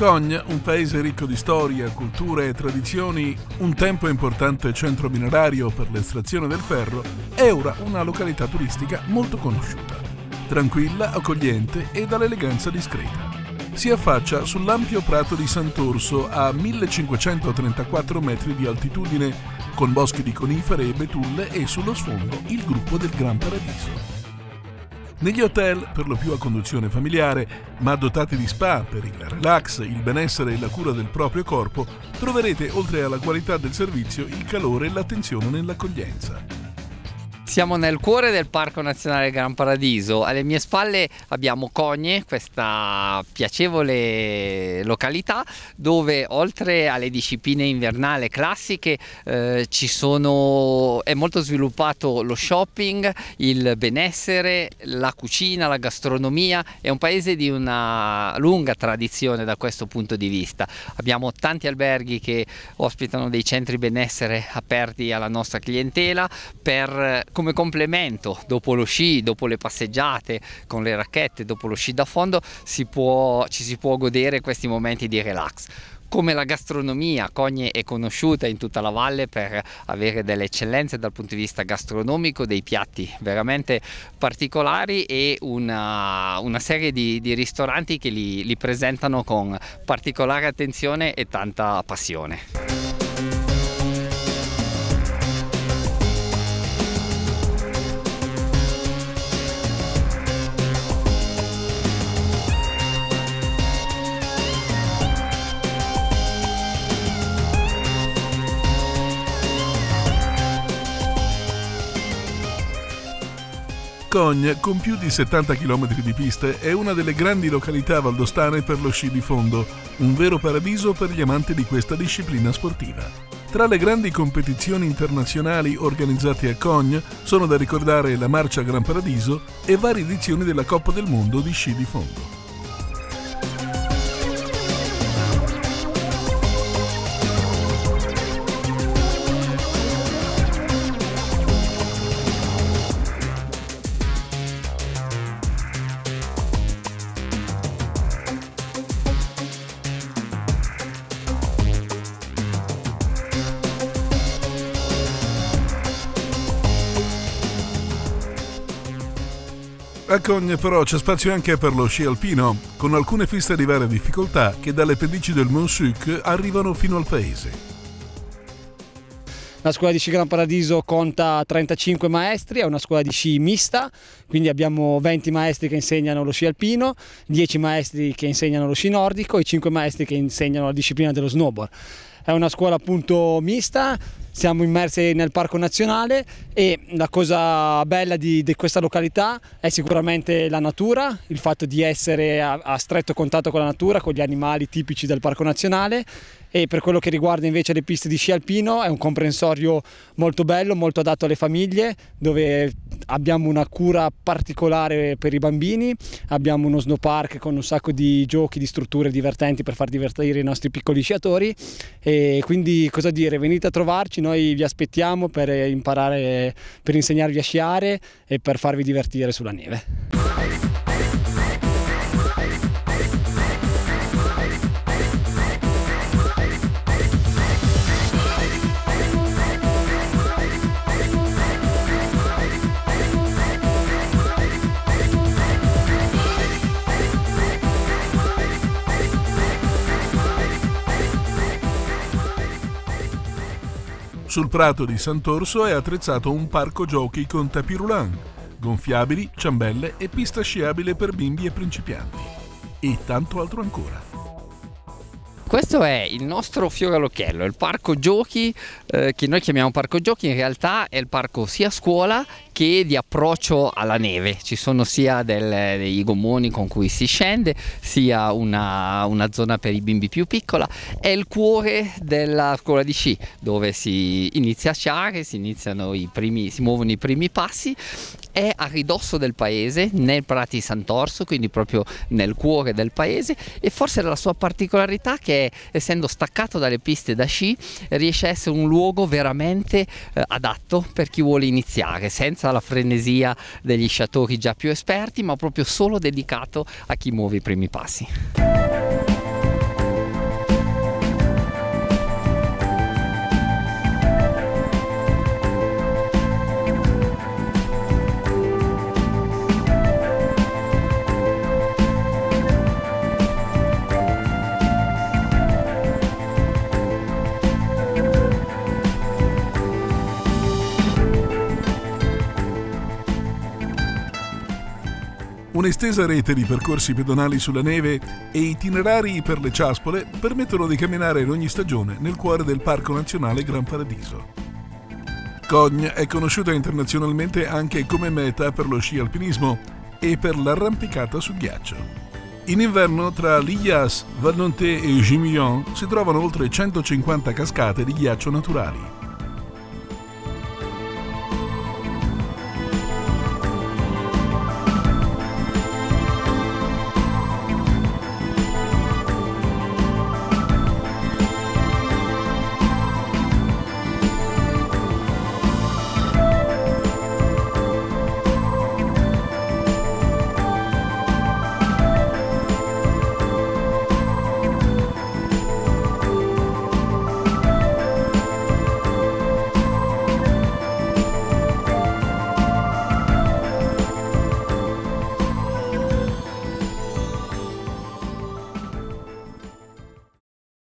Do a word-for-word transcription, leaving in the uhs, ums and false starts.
Cogne, un paese ricco di storia, culture e tradizioni, un tempo importante centro minerario per l'estrazione del ferro, è ora una località turistica molto conosciuta, tranquilla, accogliente e dall'eleganza discreta. Si affaccia sull'ampio prato di Sant'Orso a millecinquecentotrentaquattro metri di altitudine, con boschi di conifere e betulle e sullo sfondo il gruppo del Gran Paradiso. Negli hotel, per lo più a conduzione familiare, ma dotati di spa per il relax, il benessere e la cura del proprio corpo, troverete, oltre alla qualità del servizio, il calore e l'attenzione nell'accoglienza. Siamo nel cuore del Parco Nazionale Gran Paradiso. Alle mie spalle abbiamo Cogne, questa piacevole località dove oltre alle discipline invernali classiche eh, ci sono, è molto sviluppato lo shopping, il benessere, la cucina, la gastronomia. È un paese di una lunga tradizione da questo punto di vista. Abbiamo tanti alberghi che ospitano dei centri benessere aperti alla nostra clientela per come complemento, dopo lo sci, dopo le passeggiate con le racchette, dopo lo sci da fondo, si può, ci si può godere questi momenti di relax. Come la gastronomia, Cogne è conosciuta in tutta la valle per avere delle eccellenze dal punto di vista gastronomico, dei piatti veramente particolari e una, una serie di, di ristoranti che li, li presentano con particolare attenzione e tanta passione. Cogne, con più di settanta chilometri di piste, è una delle grandi località valdostane per lo sci di fondo, un vero paradiso per gli amanti di questa disciplina sportiva. Tra le grandi competizioni internazionali organizzate a Cogne sono da ricordare la Marcia Gran Paradiso e varie edizioni della Coppa del Mondo di sci di fondo. A Cogne però c'è spazio anche per lo sci alpino, con alcune piste di varia difficoltà che dalle pendici del Mont Suc arrivano fino al paese. La scuola di sci Gran Paradiso conta trentacinque maestri, è una scuola di sci mista, quindi abbiamo venti maestri che insegnano lo sci alpino, dieci maestri che insegnano lo sci nordico e cinque maestri che insegnano la disciplina dello snowboard. È una scuola appunto mista. Siamo immersi nel Parco Nazionale e la cosa bella di, di questa località è sicuramente la natura, il fatto di essere a, a stretto contatto con la natura, con gli animali tipici del Parco Nazionale, e per quello che riguarda invece le piste di sci alpino è un comprensorio molto bello, molto adatto alle famiglie, dove abbiamo una cura particolare per i bambini, abbiamo uno snowpark con un sacco di giochi, di strutture divertenti per far divertire i nostri piccoli sciatori, e quindi cosa dire, venite a trovarci, noi vi aspettiamo per imparare, per insegnarvi a sciare e per farvi divertire sulla neve. Sul prato di Sant'Orso è attrezzato un parco giochi con tapis roulant, gonfiabili, ciambelle e pista sciabile per bimbi e principianti. E tanto altro ancora. Questo è il nostro fiore all'occhiello, il parco giochi, eh, che noi chiamiamo parco giochi, in realtà è il parco sia scuola che di approccio alla neve. Ci sono sia del, dei gommoni con cui si scende, sia una, una zona per i bimbi più piccola. È il cuore della scuola di sci, dove si inizia a sciare, si, iniziano i primi, si muovono i primi passi. È a ridosso del paese, nel Prati Sant'Orso, quindi proprio nel cuore del paese, e forse la sua particolarità che, essendo staccato dalle piste da sci, riesce a essere un luogo veramente eh, adatto per chi vuole iniziare, senza la frenesia degli sciatori già più esperti, ma proprio solo dedicato a chi muove i primi passi. Un'estesa rete di percorsi pedonali sulla neve e itinerari per le ciaspole permettono di camminare in ogni stagione nel cuore del Parco Nazionale Gran Paradiso. Cogne è conosciuta internazionalmente anche come meta per lo sci alpinismo e per l'arrampicata su ghiaccio. In inverno tra Lias, Valnonté e Gimillon si trovano oltre centocinquanta cascate di ghiaccio naturali.